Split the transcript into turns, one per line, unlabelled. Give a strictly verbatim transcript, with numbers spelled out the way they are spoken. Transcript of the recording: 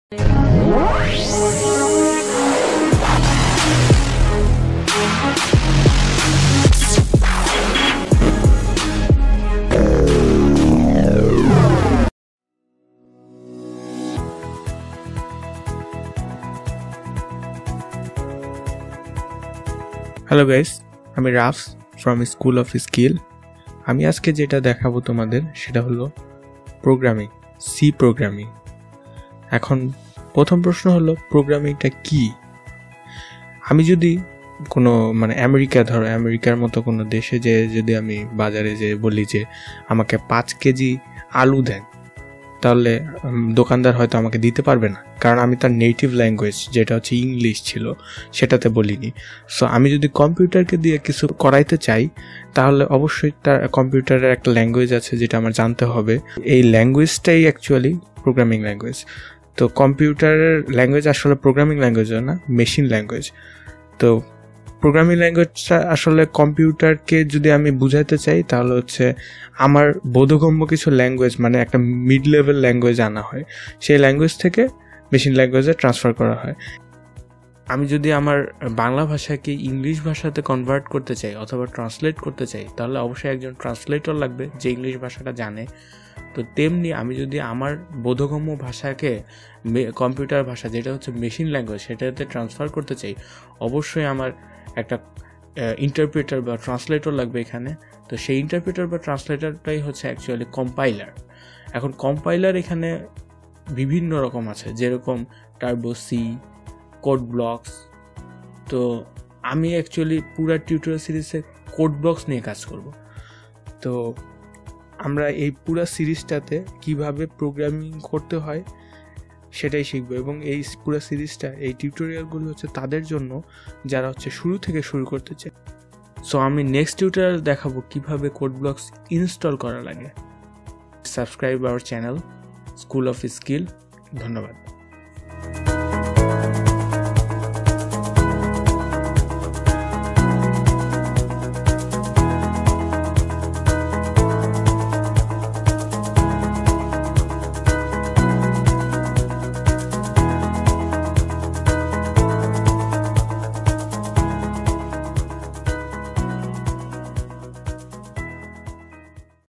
Hello guys, আমি রাফস from School of Skill। আমি আজকে যেটা দেখাবো তোমাদের সেটা হলো প্রোগ্রামিং, সি প্রোগ্রামিং। এখন প্রথম প্রশ্ন হলো প্রোগ্রামিংটা কি? আমি যদি কোনো মানে আমেরিকা ধরো আমেরিকার মতো কোনো দেশে যে যদি আমি বাজারে যে বলি যে আমাকে পাঁচ কেজি আলু দেন, তাহলে দোকানদার হয়তো আমাকে দিতে পারবে না, কারণ আমি তার নেটিভ ল্যাঙ্গুয়েজ যেটা হচ্ছে ইংলিশ ছিল সেটাতে বলিনি। সো আমি যদি কম্পিউটারকে দিয়ে কিছু করাইতে চাই তাহলে অবশ্যই তার কম্পিউটারের একটা ল্যাঙ্গুয়েজ আছে যেটা আমার জানতে হবে। এই ল্যাঙ্গুয়েজটাই অ্যাকচুয়ালি প্রোগ্রামিং ল্যাঙ্গুয়েজ। তো কম্পিউটারের ল্যাঙ্গুয়েজ আসলে প্রোগ্রামিং ল্যাঙ্গুয়েজ না, মেশিন ল্যাঙ্গুয়েজ। তো প্রোগ্রামিং ল্যাঙ্গুয়েজটা আসলে কম্পিউটারকে যদি আমি বুঝাইতে চাই তাহলে হচ্ছে আমার বোধগম্য কিছু ল্যাঙ্গুয়েজ মানে একটা মিড লেভেল ল্যাঙ্গুয়েজ আনা হয়, সেই ল্যাঙ্গুয়েজ থেকে মেশিন ল্যাঙ্গুয়েজে ট্রান্সফার করা হয়। আমি যদি আমার বাংলা ভাষাকে ইংলিশ ভাষাতে কনভার্ট করতে চাই অথবা ট্রান্সলেট করতে চাই তাহলে অবশ্যই একজন ট্রান্সলেটর লাগবে যে ইংলিশ ভাষাটা জানে। তো তেমনি আমি যদি আমার বোধগম্য ভাষাকে কম্পিউটার ভাষা যেটা হচ্ছে মেশিন ল্যাঙ্গুয়েজ সেটাতে ট্রান্সফার করতে চাই, অবশ্যই আমার একটা ইন্টারপ্রেটার বা ট্রান্সলেটর লাগবে এখানে। তো সেই ইন্টারপ্রেটার বা ট্রান্সলেটরটাই হচ্ছে অ্যাকচুয়ালি কম্পাইলার। এখন কম্পাইলার এখানে বিভিন্ন রকম আছে, যেরকম টার্বো সি, কোড ব্লকস। তো আমি অ্যাকচুয়ালি পুরো টিউটোরিয়াল সিরিজে কোড ব্লকস নিয়ে কাজ করব। তো আমরা এই পুরো সিরিজটাতে কিভাবে প্রোগ্রামিং করতে হয় সেটাই শিখবো, এবং এই পুরো সিরিজটা এই টিউটোরিয়ালগুলো হচ্ছে তাদের জন্য যারা হচ্ছে শুরু থেকে শুরু করতে চায়। সো আমি নেক্সট টিউটোরিয়াল দেখাবো কিভাবে কোড ব্লকস ইনস্টল করা লাগে। Subscribe our channel school of skill. ধন্যবাদ।